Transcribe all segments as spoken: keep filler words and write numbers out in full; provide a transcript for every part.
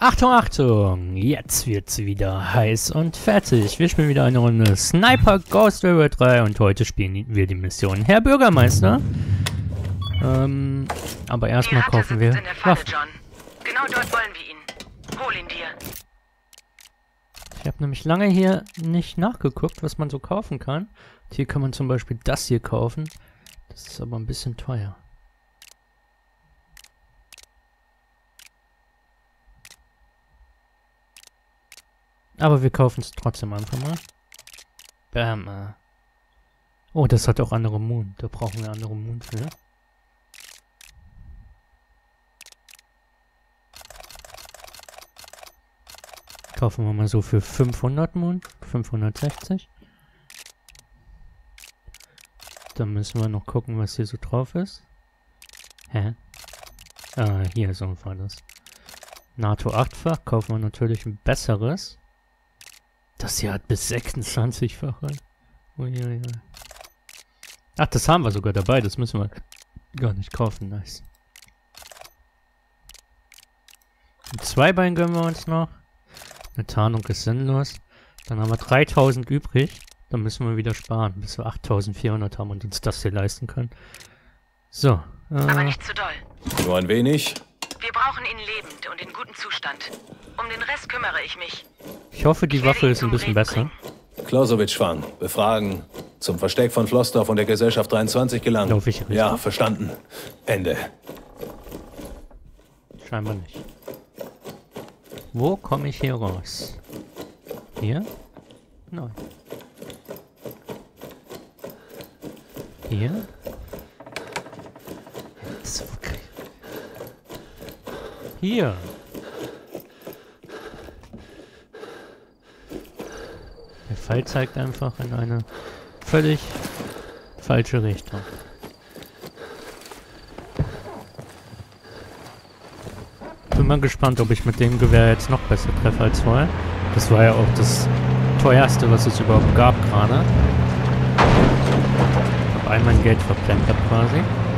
Achtung, Achtung! Jetzt wird's wieder heiß und fertig. Wir spielen wieder eine Runde Sniper Ghost Warrior drei und heute spielen wir die Mission Herr Bürgermeister. Ähm, aber erstmal kaufen wir in der Falle, Waffen. John. Genau dort wollen wir ihn. Hol ihn dir. Ich habe nämlich lange hier nicht nachgeguckt, was man so kaufen kann. Hier kann man zum Beispiel das hier kaufen. Das ist aber ein bisschen teuer. Aber wir kaufen es trotzdem einfach mal. Bam. äh. Oh, das hat auch andere Moon. Da brauchen wir andere Moon für. Kaufen wir mal so für fünfhundert Moon. fünfhundertsechzig. Dann müssen wir noch gucken, was hier so drauf ist. Hä? Ah, hier so war das. NATO achtfach. Kaufen wir natürlich ein besseres. Das hier hat bis sechsundzwanzig-fache. Uiuiui. Ach, das haben wir sogar dabei. Das müssen wir gar nicht kaufen. Nice. Ein Zweibein gönnen wir uns noch. Eine Tarnung ist sinnlos. Dann haben wir dreitausend übrig. Dann müssen wir wieder sparen, bis wir achttausendvierhundert haben und uns das hier leisten können. So. Äh, Aber nicht zu doll. Nur ein wenig. Wir brauchen ihn lebend und in gutem Zustand. Um den Rest kümmere ich mich. ich hoffe, die Ich werde Waffe ihn ist ein zum bisschen Reden besser. bringen. Clausewitz schwang. Befragen. Zum Versteck von Flossdorf und der Gesellschaft dreiundzwanzig gelangen. Lauf ich richtig? Ja, verstanden. Ende. Scheinbar nicht. Wo komme ich hier raus? Hier? Nein. Hier? Das ist okay. Hier. Der Pfeil zeigt einfach in eine völlig falsche Richtung. Bin mal gespannt, ob ich mit dem Gewehr jetzt noch besser treffe als vorher. Das war ja auch das teuerste, was es überhaupt gab gerade. Ich habe einmal mein Geld verplempert quasi.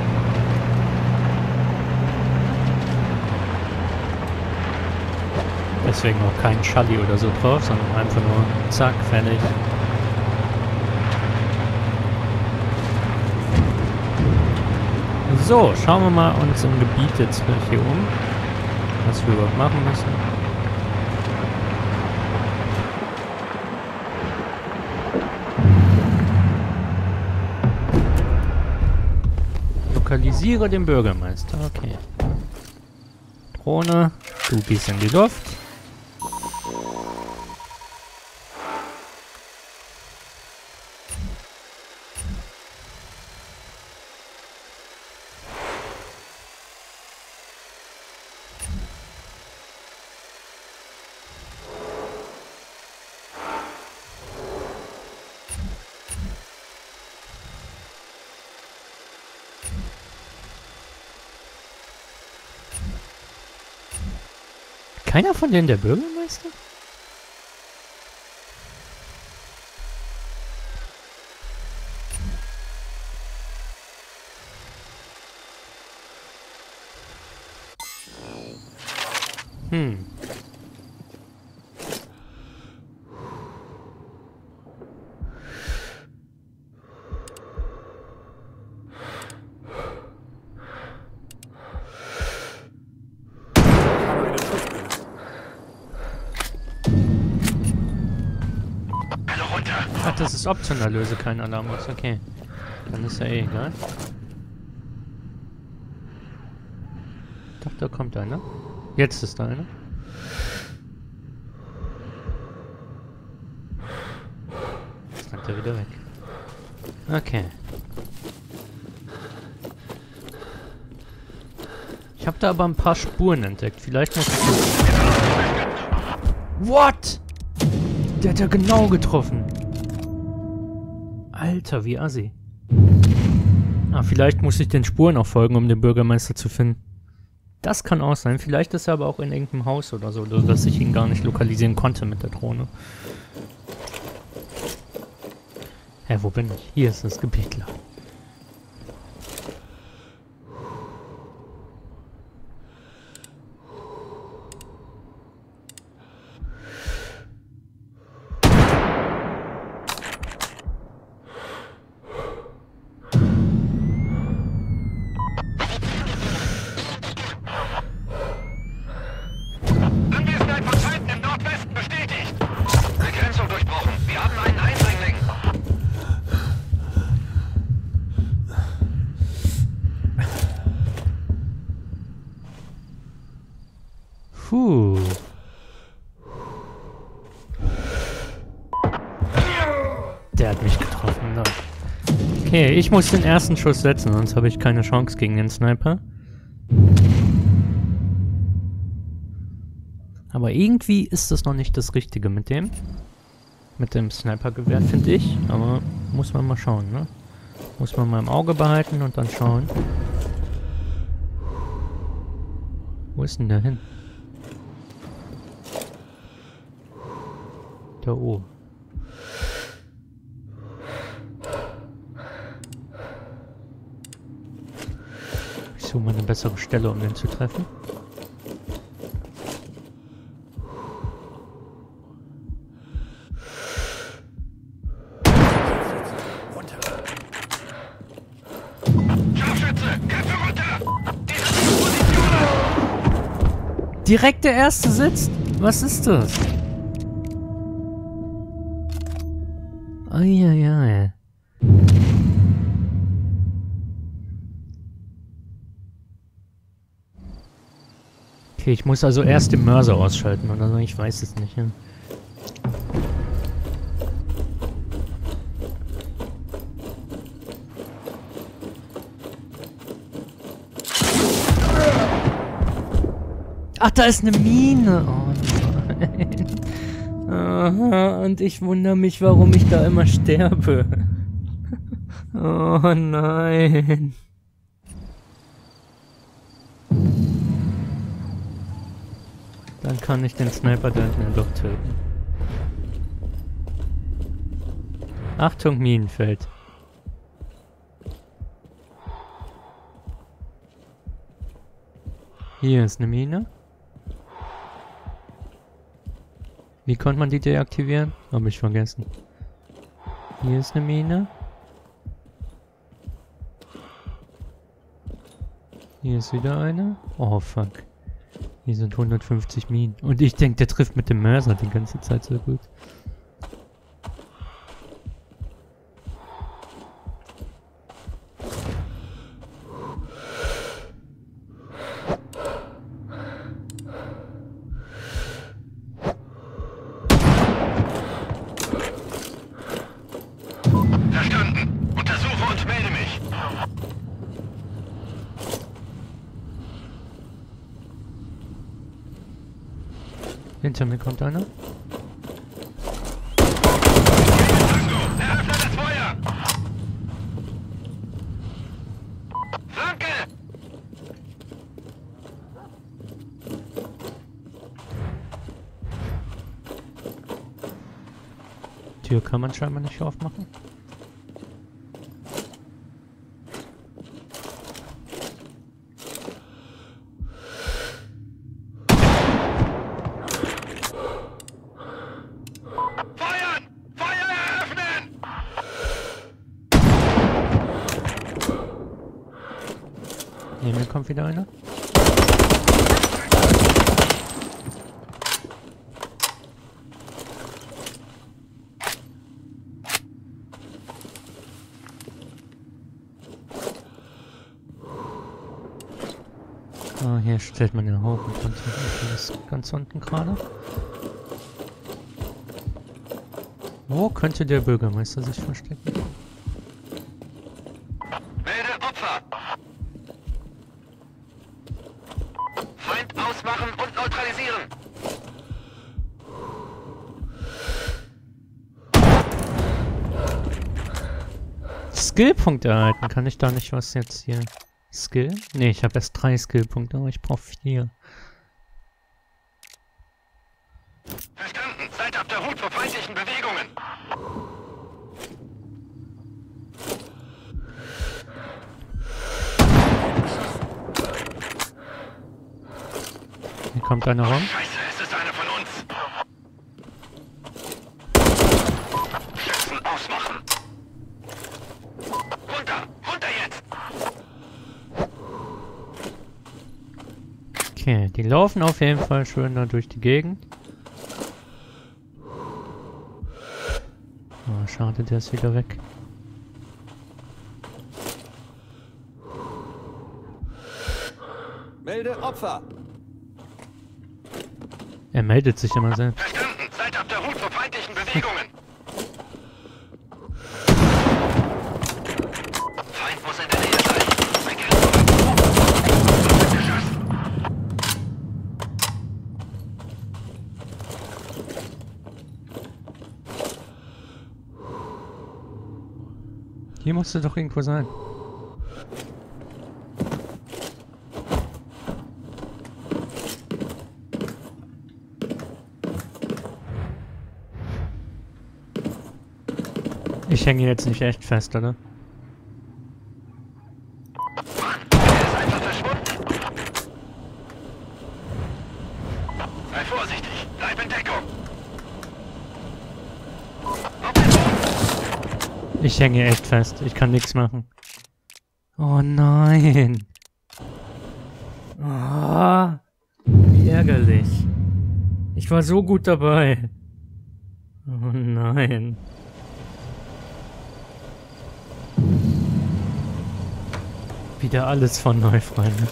Deswegen auch kein Schalli oder so drauf, sondern einfach nur zack, fertig. So, schauen wir mal uns im Gebiet jetzt hier um, was wir überhaupt machen müssen. Lokalisiere den Bürgermeister, okay. Drohne, du gehst in die Luft. Keiner von denen der Bürgermeister? Hm. Ach, das ist optional, löse keinen Alarm aus. Okay. Dann ist ja eh egal. Doch, da kommt einer. Jetzt ist da einer. Jetzt rennt er wieder weg. Okay. Ich habe da aber ein paar Spuren entdeckt. Vielleicht muss ich... What? Der hat ja genau getroffen. Alter, wie assi. Ah, vielleicht muss ich den Spuren auch folgen, um den Bürgermeister zu finden. Das kann auch sein. Vielleicht ist er aber auch in irgendeinem Haus oder so, dass ich ihn gar nicht lokalisieren konnte mit der Drohne. Hä, wo bin ich? Hier ist das Gebietler. Puh. Der hat mich getroffen. Ne? Okay, ich muss den ersten Schuss setzen, sonst habe ich keine Chance gegen den Sniper. Aber irgendwie ist das noch nicht das Richtige mit dem. Mit dem Snipergewehr, finde ich. Aber muss man mal schauen, ne? Muss man mal im Auge behalten und dann schauen. Wo ist denn der hin? Da oben. Ich suche mal eine bessere Stelle, um den zu treffen. Direkt der erste sitzt? Was ist das? Eieiei. Okay, ich muss also erst den Mörser ausschalten oder so, ich weiß es nicht. Ja. Ach, da ist eine Mine. Oh nein. Aha, und ich wundere mich, warum ich da immer sterbe. Oh nein. Dann kann ich den Sniper da hinten doch töten. Achtung, Minenfeld. Hier ist eine Mine. Wie konnte man die deaktivieren? Hab ich vergessen. Hier ist eine Mine. Hier ist wieder eine. Oh fuck. Hier sind hundertfünfzig Minen. Und ich denke, der trifft mit dem Mörser die ganze Zeit so gut. Verstanden. Untersuche und melde mich. Hinter mir kommt einer. Eröffne das Feuer! Flanke! Tür kann man scheinbar nicht aufmachen. Neben mir kommt wieder einer. Ah, hier stellt man den hoch und ganz unten ist ganz unten gerade. Wo könnte der Bürgermeister sich verstecken? Melde Opfer! Feind ausmachen und neutralisieren! Skillpunkte erhalten. Kann ich da nicht was jetzt hier... Skill? Ne, ich habe erst drei Skillpunkte, aber ich brauche vier. Verstanden. Seid auf der Hut vor feindlichen Bewegungen. Hier kommt einer rum. Scheiße, es ist einer von uns. Schützen ausmachen. Runter, runter jetzt. Okay, die laufen auf jeden Fall schön da durch die Gegend. Oh, schade, der ist wieder weg. Melde Opfer! Er meldet sich immer selbst. Verstanden. Seid auf der Hut vor feindlichen Bewegungen. Feind muss in der Nähe sein. Ein Geschoss. Hier musste doch irgendwo sein. Ich hänge jetzt nicht echt fest, oder? Mann, er ist einfach verschwunden. Sei vorsichtig. Bleib in Deckung. Auf den Boden. Ich hänge echt fest. Ich kann nichts machen. Oh nein. Oh, wie ärgerlich. Ich war so gut dabei. Oh nein. Wieder alles von neu, Freunde.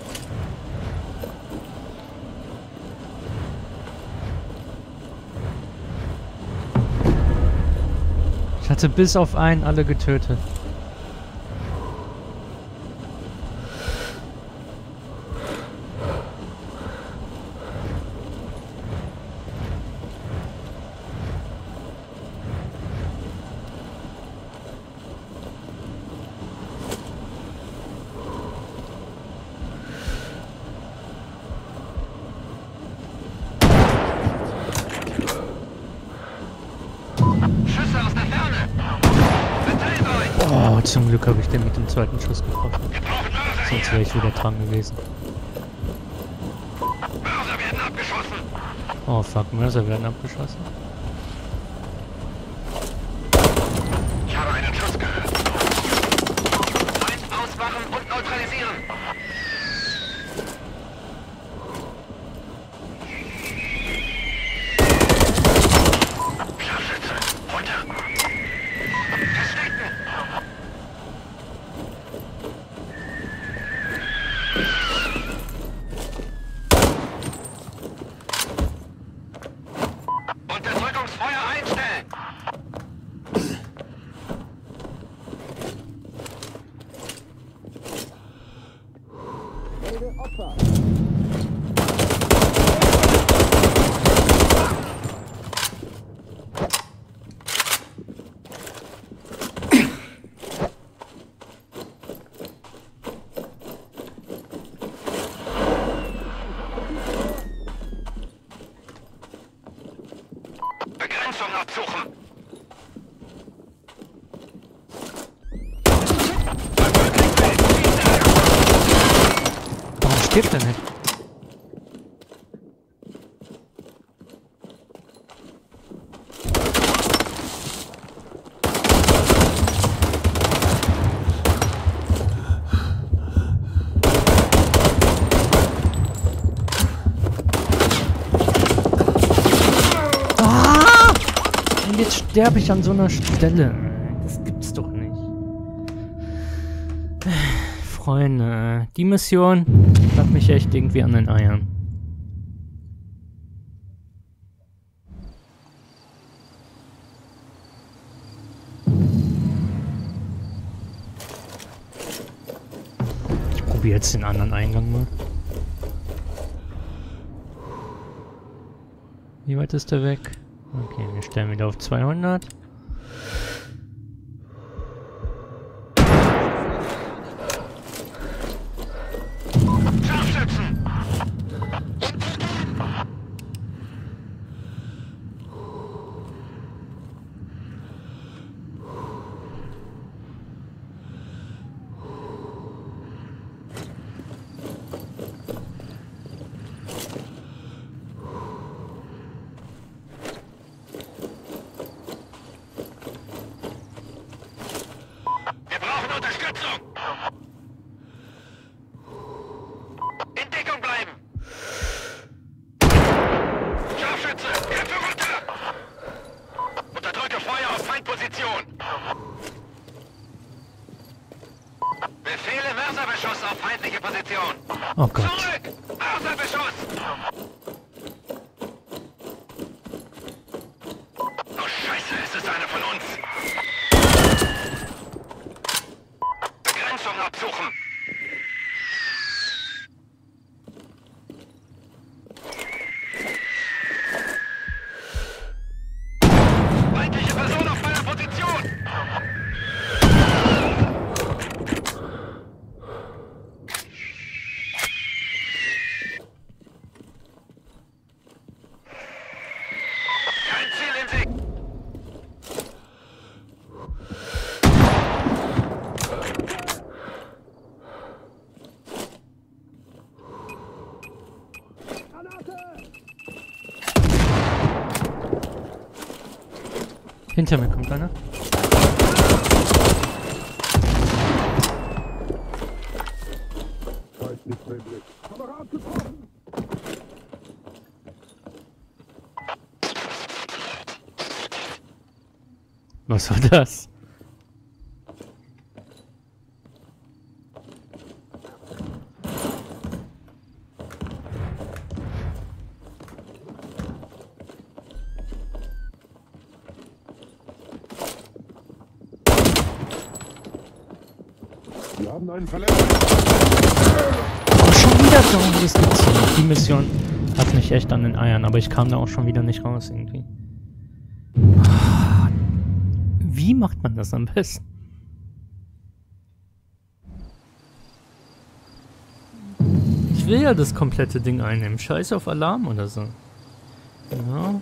Ich hatte bis auf einen alle getötet. Schüsse aus der Ferne. Verteilt euch. Oh, zum Glück habe ich den mit dem zweiten Schuss getroffen. Wir brauchen Mörser Sonst hier. wäre ich wieder dran gewesen. Mörser werden abgeschossen. Oh fuck, Mörser werden abgeschossen. Ich habe einen Schuss gehört. Feind ausmachen und neutralisieren. Scharfschütze. Runter. Verstecken. Unterdrückungsfeuer einstellen. Begrenzung absuchen. Warum stirbt er nicht? Ah! Und jetzt sterbe ich an so einer Stelle. Das gibt's doch nicht. Freunde, die Mission hat mich echt irgendwie an den Eiern. Ich probiere jetzt den anderen Eingang mal. Wie weit ist der weg? Okay, wir stellen wieder auf zweihundert. Scharfschützen. Wir brauchen Unterstützung. In Deckung bleiben. Scharfschütze, Köpfe runter. Unterdrücke Feuer auf Feindposition. Befehle Mörserbeschuss auf feindliche Position. Oh Gott. Zurück! Mörserbeschuss! Hinter mir kommt einer. Was war das? Wir haben einen Verletzten. Oh, schon wieder down. Das gibt's hier nicht. Die Mission hat mich echt an den Eiern, aber ich kam da auch schon wieder nicht raus irgendwie. Wie macht man das am besten? Ich will ja das komplette Ding einnehmen. Scheiß auf Alarm oder so. Ja.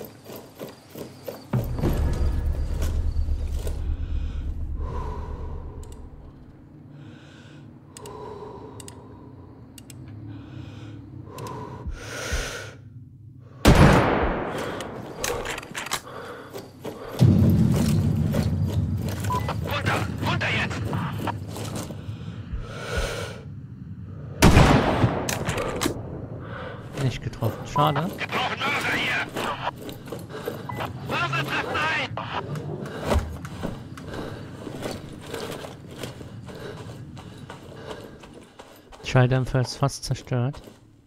Nicht getroffen. Schade. Wir brauchen Mörser hier. Mörser treffen ein. Schalldämpfer ist fast zerstört.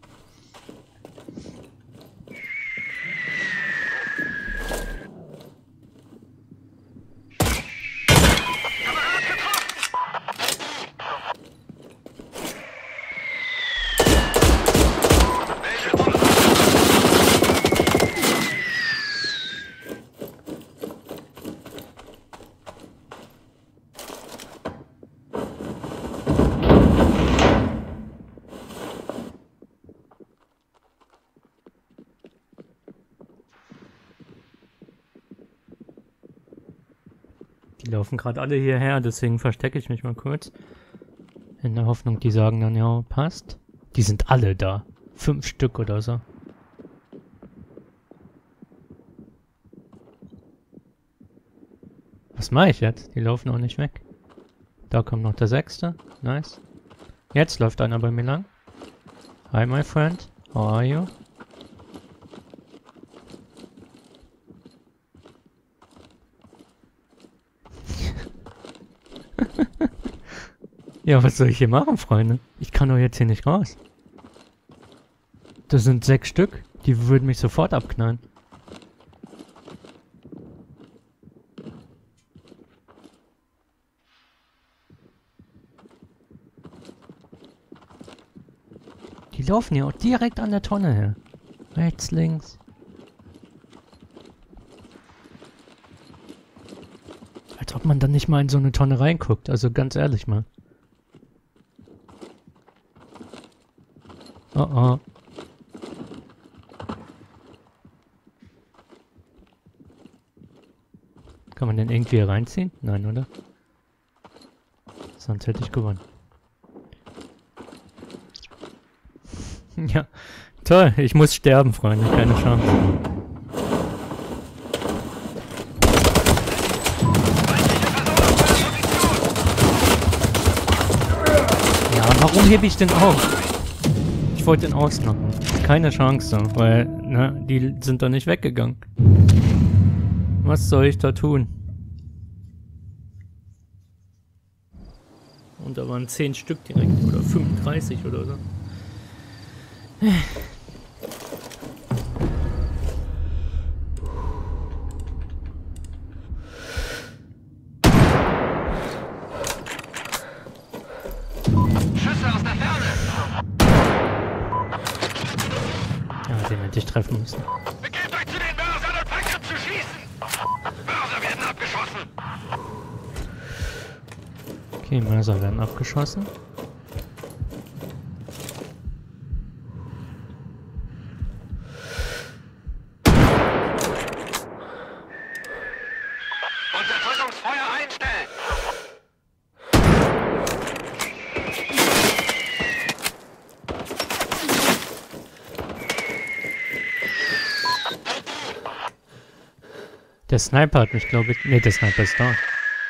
Die laufen gerade alle hierher, deswegen verstecke ich mich mal kurz. In der Hoffnung, die sagen dann, ja, passt. Die sind alle da. Fünf Stück oder so. Was mache ich jetzt? Die laufen auch nicht weg. Da kommt noch der sechste. Nice. Jetzt läuft einer bei mir lang. Hi, my friend. How are you? Ja, was soll ich hier machen, Freunde? Ich kann doch jetzt hier nicht raus. Das sind sechs Stück. Die würden mich sofort abknallen. Die laufen ja auch direkt an der Tonne her. Rechts, links. Als ob man dann nicht mal in so eine Tonne reinguckt. Also ganz ehrlich mal. Oh oh. Kann man den irgendwie hier reinziehen? Nein, oder? Sonst hätte ich gewonnen. Ja, toll. Ich muss sterben, Freunde. Keine Chance. Ja, warum hebe ich den auf? Ich wollte den ausnocken. Keine Chance, weil, ne, die sind doch nicht weggegangen. Was soll ich da tun? Und da waren zehn Stück direkt, oder fünfunddreißig oder so. Schüsse aus der Ferne. Ja, den hätte ich treffen müssen. Begebt euch zu den Mörsern und fangt an zu schießen. Mörser werden abgeschossen. Okay, Mörser werden abgeschossen. Unterdrückungsfeuer einstellen. Der Sniper hat mich, glaube ich... Ne, der Sniper ist da.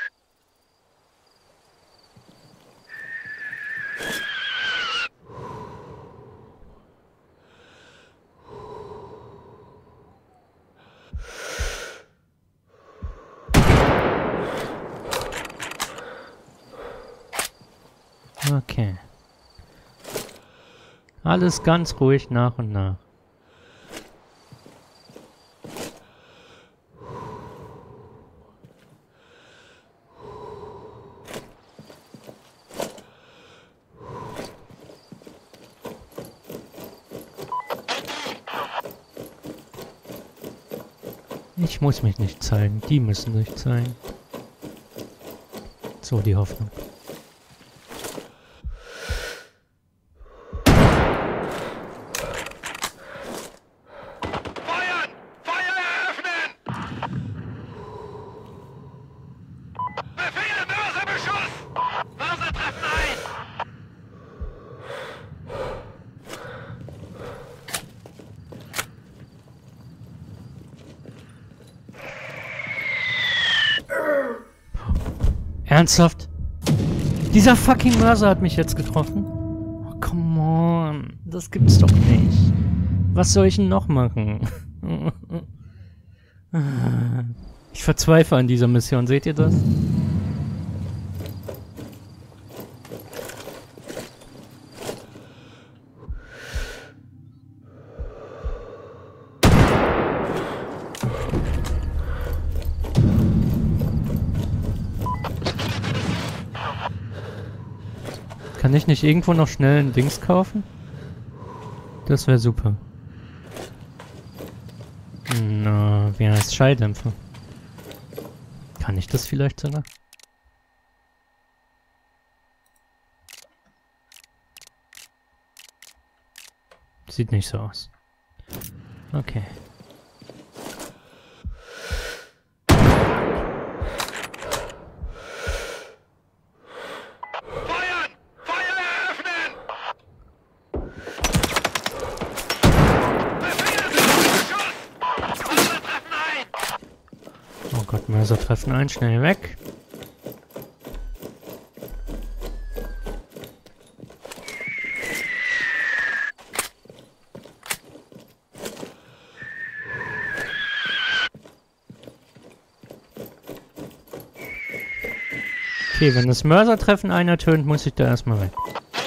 Okay. Alles ganz ruhig nach und nach. Ich muss mich nicht zeigen, die müssen sich zeigen. So, die Hoffnung. Feuern! Feuer eröffnen! Befehle, Mörserbeschuss! Mörser treffen ein! Ernsthaft? Dieser fucking Mörser hat mich jetzt getroffen? Oh, come on. Das gibt's doch nicht. Was soll ich denn noch machen? Ich verzweifle an dieser Mission, seht ihr das? Kann ich nicht irgendwo noch schnell ein Dings kaufen? Das wäre super. Na, wie heißt Schalldämpfer? Kann ich das vielleicht sogar? Sieht nicht so aus. Okay. Feuern! Feuer eröffnen! Befehle, Mörserbeschuss! Mörser treffen ein! Oh Gott, Mörser treffen ein, schnell weg. Okay, wenn das Mörsertreffen einen ertönt, muss ich da erstmal weg.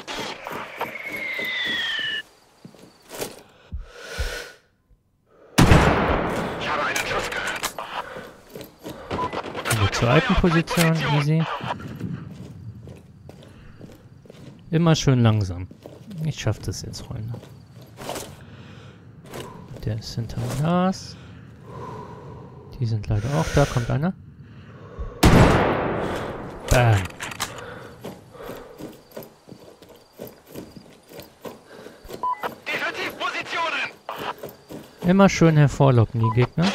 Ich habe einen Schuss gehört. Also zur alten Position, easy. Immer schön langsam. Ich schaff das jetzt, Freunde. Der ist hinterm Glas. Die sind leider auch da. Kommt einer. Bam. Defensivpositionen! Immer schön hervorlocken, die Gegner.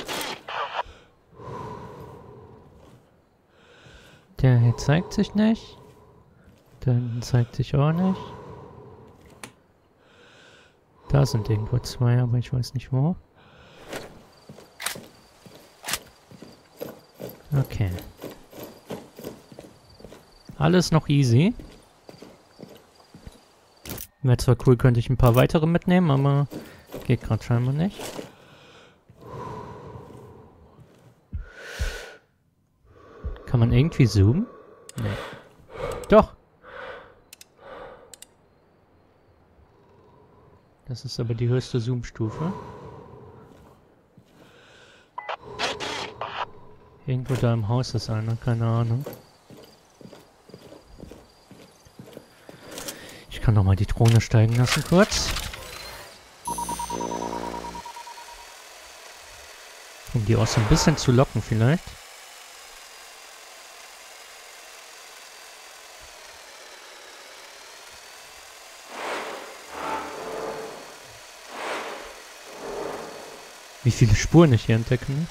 Der hier zeigt sich nicht. Der hinten zeigt sich auch nicht. Da sind irgendwo zwei, aber ich weiß nicht wo. Okay. Alles noch easy. Wäre zwar cool, könnte ich ein paar weitere mitnehmen, aber geht gerade scheinbar nicht. Kann man irgendwie zoomen? Nee. Doch! Das ist aber die höchste Zoom-Stufe. Irgendwo da im Haus ist einer, keine Ahnung. Ich kann noch mal die Drohne steigen lassen kurz. Um die auch so ein bisschen zu locken vielleicht. Wie viele Spuren ich hier entdecke. Ne?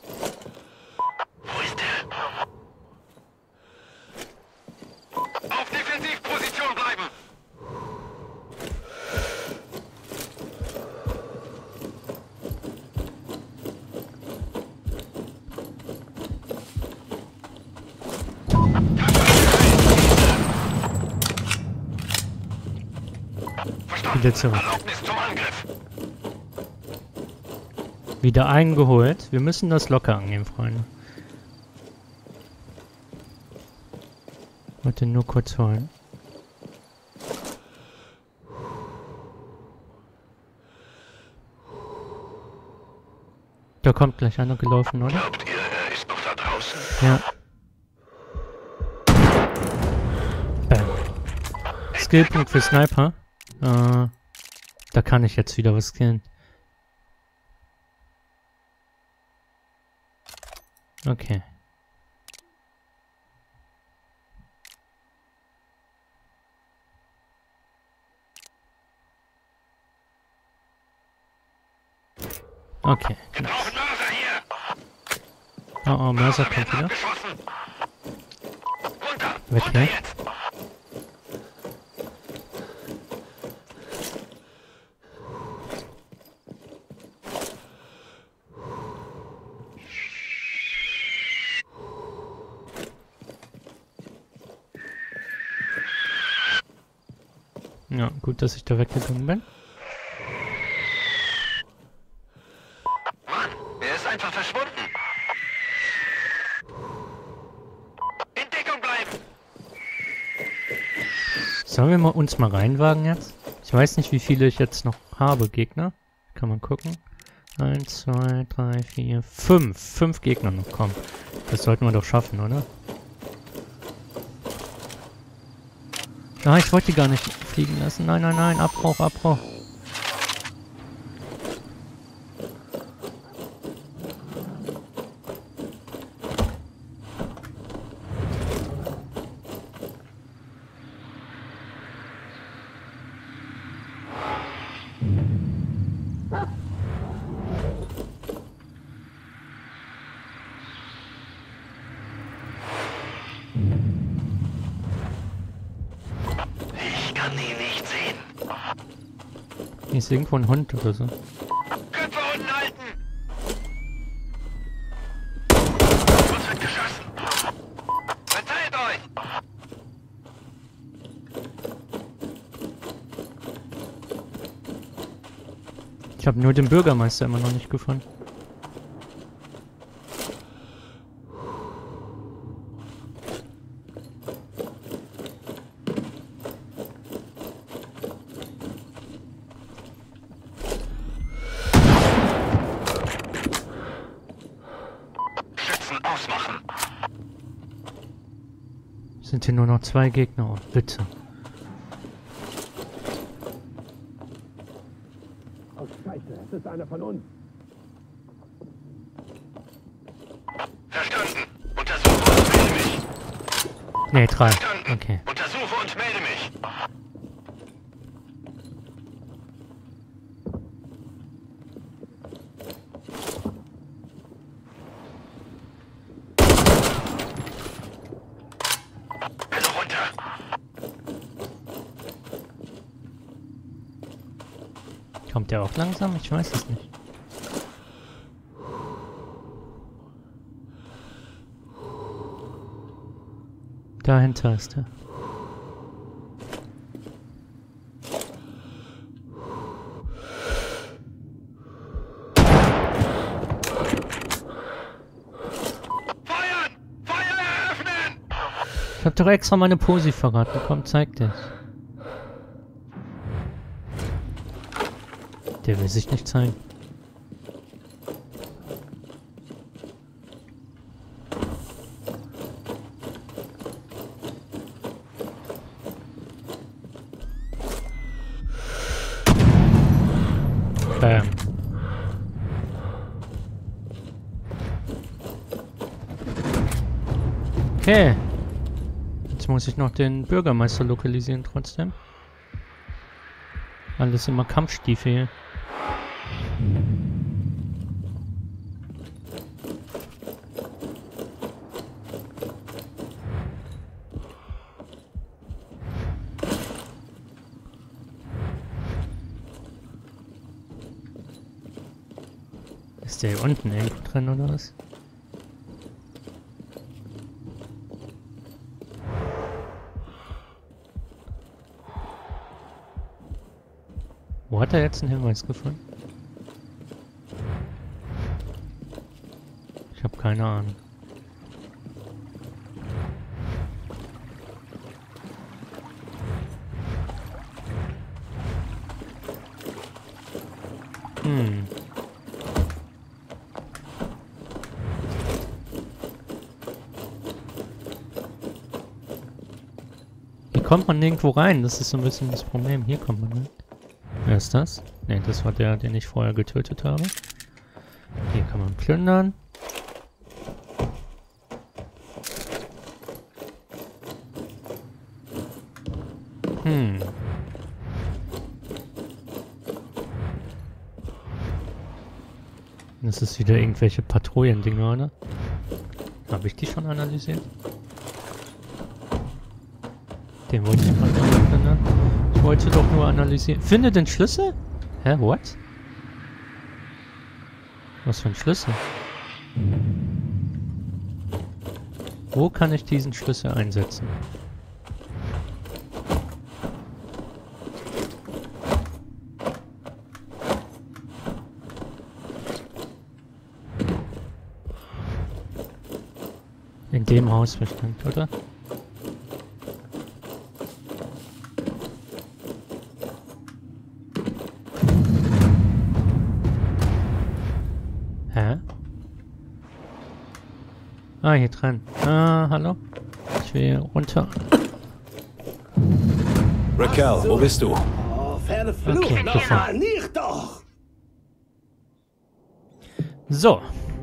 Wo ist der? Auf Wieder zurück. Erlaubnis zum Angriff. Wieder eingeholt. Wir müssen das locker angehen, Freunde. Ich wollte nur kurz holen. Da kommt gleich einer gelaufen, oder? Glaubt ihr, er ist noch da draußen? Ja. Bam. Skillpunkt für Sniper. Äh, da kann ich jetzt wieder was killen. Okay. Okay. Wir brauchen Mörser hier. Oh, oh, Mörser kommt wieder. Abgeschossen. Runter. Weg, Runter ne? jetzt. Ja, gut, dass ich da weggegangen bin. Mann, er ist einfach verschwunden. In Deckung bleiben. Sollen wir mal uns mal reinwagen jetzt? Ich weiß nicht, wie viele ich jetzt noch habe, Gegner. Kann man gucken. Eins, zwei, drei, vier, fünf. Fünf Gegner noch kommen. Das sollten wir doch schaffen, oder? Ah, ich wollte die gar nicht fliegen lassen. Nein, nein, nein. Abbruch, Abbruch. Ich kann ihn nicht sehen. Hier ist irgendwo ein Hund oder so. Köpfe unten halten. Uns wird geschossen. Verteilt euch. Ich habe nur den Bürgermeister immer noch nicht gefunden. Schützen ausmachen. Sind hier nur noch zwei Gegner? Oh, bitte. Oh Scheiße, es ist einer von uns. Verstanden. Untersuche und melde mich. Ne, drei. Verstanden. Okay. Untersuche und melde mich. Bitte runter. Kommt der auch langsam? Ich weiß es nicht. Dahinter ist er. Feuern! Feuer eröffnen! Ich hab doch extra meine Posi verraten. Komm, zeig dich. Der will sich nicht zeigen. Bam. Okay. Jetzt muss ich noch den Bürgermeister lokalisieren trotzdem. Alles immer Kampfstiefel hier. Ist der hier unten irgendwo drin oder was? Wo hat er jetzt einen Hinweis gefunden? Ich habe keine Ahnung. Hm. Hier kommt man nirgendwo rein, das ist so ein bisschen das Problem. Hier kommt man rein. Wer ist das? Ne, das war der, den ich vorher getötet habe. Hier kann man plündern. Hm. Das ist wieder irgendwelche Patrouillendinger, oder? Habe ich die schon analysiert? Den wollte ich mal ändern. Ich wollte doch nur analysieren. Finde den Schlüssel? Hä, what? Was für ein Schlüssel? Wo kann ich diesen Schlüssel einsetzen? In dem Haus bestimmt, oder? Hä? Ah, hier dran. Ah, hallo? Ich will hier runter. Raquel, wo bist du? Oh, verflucht Okay, nochmal, nicht doch! So.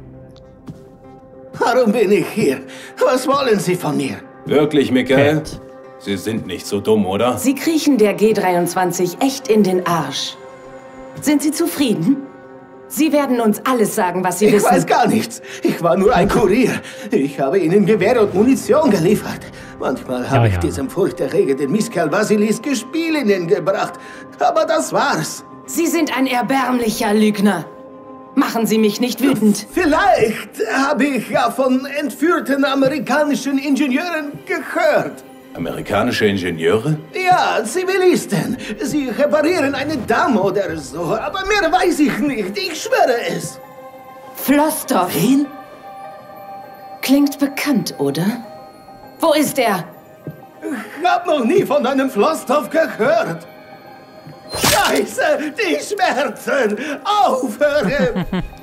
Warum bin ich hier? Was wollen Sie von mir? Wirklich, Michael? Cat. Sie sind nicht so dumm, oder? Sie kriechen der G dreiundzwanzig echt in den Arsch. Sind Sie zufrieden? Sie werden uns alles sagen, was Sie Ich wissen. weiß gar nichts. Ich war nur ein Kurier. Ich habe Ihnen Gewehr und Munition geliefert. Manchmal habe Ja, ich ja. diesem furchterregenden Misskerl Basilisk Spiel Ihnen gebracht. Aber das war's. Sie sind ein erbärmlicher Lügner. Machen Sie mich nicht wütend. Vielleicht habe ich ja von entführten amerikanischen Ingenieuren gehört. Amerikanische Ingenieure? Ja, Zivilisten. Sie reparieren eine Damm oder so. Aber mehr weiß ich nicht. Ich schwöre es. Flossdorf. Wen? Klingt bekannt, oder? Wo ist er? Ich hab noch nie von einem Flossdorf gehört. Scheiße, die Schmerzen! Aufhören!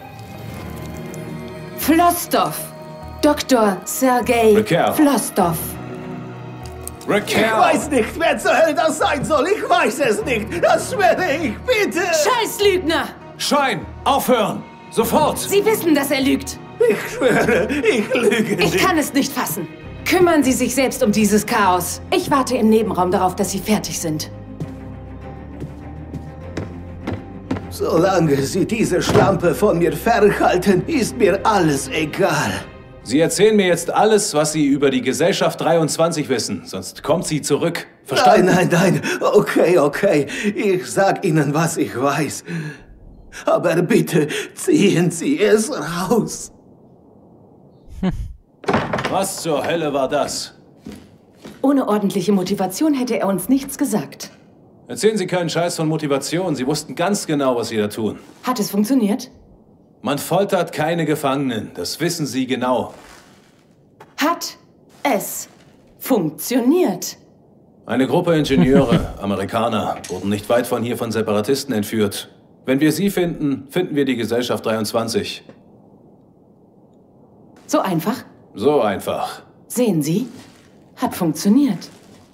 Flossdorf. Doktor Sergei Raquel. Flossdorf. Raquel! Ich weiß nicht, wer zur Hölle das sein soll. Ich weiß es nicht. Das schwöre ich, bitte! Scheiß Lügner! Schein! Aufhören! Sofort! Sie wissen, dass er lügt. Ich schwöre, ich lüge Ich nicht. kann es nicht fassen. Kümmern Sie sich selbst um dieses Chaos. Ich warte im Nebenraum darauf, dass Sie fertig sind. Solange Sie diese Schlampe von mir fernhalten, ist mir alles egal. Sie erzählen mir jetzt alles, was Sie über die Gesellschaft dreiundzwanzig wissen, sonst kommt sie zurück. Verstanden? Nein, nein, nein. Okay, okay. Ich sag Ihnen, was ich weiß. Aber bitte ziehen Sie es raus. Was zur Hölle war das? Ohne ordentliche Motivation hätte er uns nichts gesagt. Erzählen Sie keinen Scheiß von Motivation. Sie wussten ganz genau, was Sie da tun. Hat es funktioniert? Man foltert keine Gefangenen. Das wissen Sie genau. Hat es funktioniert? Eine Gruppe Ingenieure, Amerikaner, wurden nicht weit von hier von Separatisten entführt. Wenn wir sie finden, finden wir die Gesellschaft dreiundzwanzig. So einfach? So einfach. Sehen Sie? Hat funktioniert.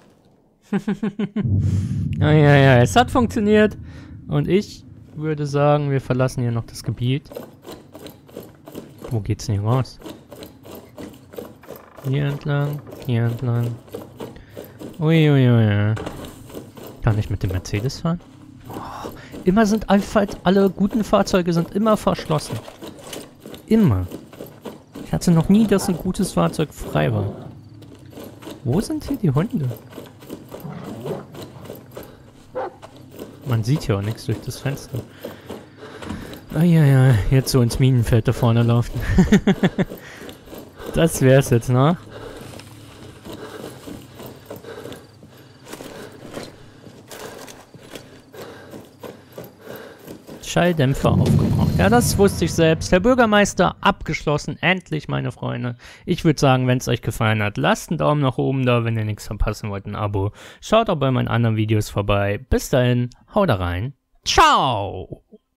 Ja, ja, ja, es hat funktioniert. Und ich würde sagen, wir verlassen hier noch das Gebiet. Wo geht's denn hier raus? Hier entlang, hier entlang. Uiuiui. Ui, ui. Kann ich mit dem Mercedes fahren? Oh, immer sind einfach, alle guten Fahrzeuge sind immer verschlossen. Immer. Ich hatte noch nie, dass ein gutes Fahrzeug frei war. Wo sind hier die Hunde? Man sieht ja auch nichts durch das Fenster. Ah ja, ja, jetzt so ins Minenfeld da vorne laufen. Das wär's jetzt, ne? Schalldämpfer aufgebraucht. Ja, das wusste ich selbst. Herr Bürgermeister, abgeschlossen. Endlich, meine Freunde. Ich würde sagen, wenn es euch gefallen hat, lasst einen Daumen nach oben da. Wenn ihr nichts verpassen wollt, ein Abo. Schaut auch bei meinen anderen Videos vorbei. Bis dahin, haut da rein. Ciao!